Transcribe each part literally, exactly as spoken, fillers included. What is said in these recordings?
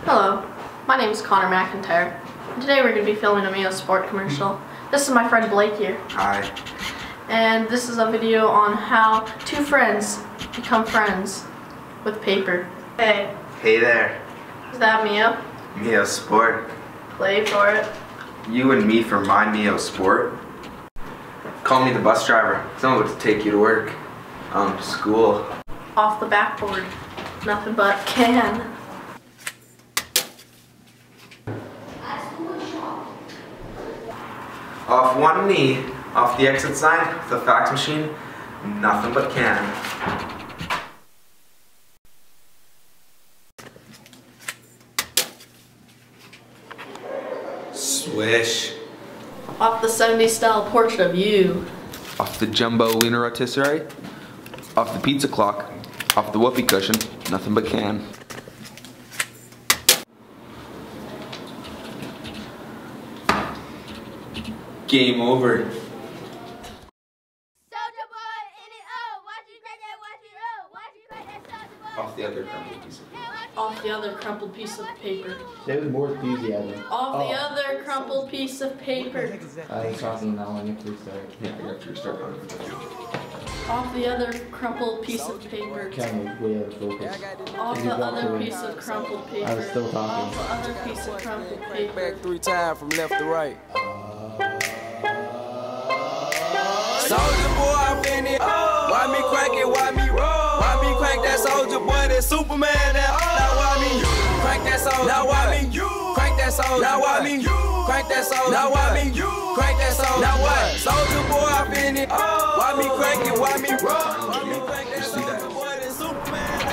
Hello, my name is Connor McIntyre, and today we're going to be filming a Mio Sport commercial. This is my friend Blake here. Hi. And this is a video on how two friends become friends with paper. Hey. Hey there. Is that Mio? Mio Sport. Play for it. You and me for my Mio Sport. Call me the bus driver, because I'm about to take you to work. Um, to school. Off the backboard. Nothing but can. Off one knee, off the exit sign, with the fax machine, nothing but can. Swish. Off the seventies style portrait of you. Off the jumbo lunar rotisserie, off the pizza clock, off the whoopee cushion, nothing but can. Game over. Soldier boy in it, oh, watch you crack that, watch it, oh, watch you crack that soldier boy. Off the other crumpled piece of paper. Off the other crumpled piece of paper. There was more enthusiasm. Off oh. the other crumpled piece of paper. I was talking now when you first started. Yeah, you have to restart on it. Off the other crumpled piece of paper. Kind of way out of focus. Off You the walked other away. piece of crumpled paper. I was still talking. Off the other piece of crumpled paper. Back three times from left to right. Soldier boy, I'm in it. Why me crack it? Why me roll? Why me crack that soldier boy? That Superman. That now why me you crack that soldier? Now why me you crack that soldier? Now why me you crack that soldier? Now why me you crack that soldier? Now what? Soldier boy, I'm in it. Why me crack it? Why me roll? Why me crack that soldier boy? That Superman.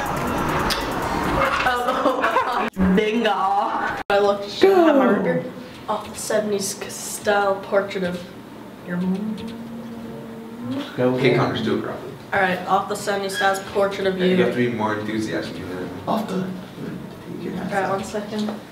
Oh, bingo. I looked at my record. Off the seventies style portrait of your mom. Go Okay, again. Connor, just do it properly. Alright, off the seventies style portrait of Yeah, you have to you. be more enthusiastic than that. Off the. You can have Alright, that. one second.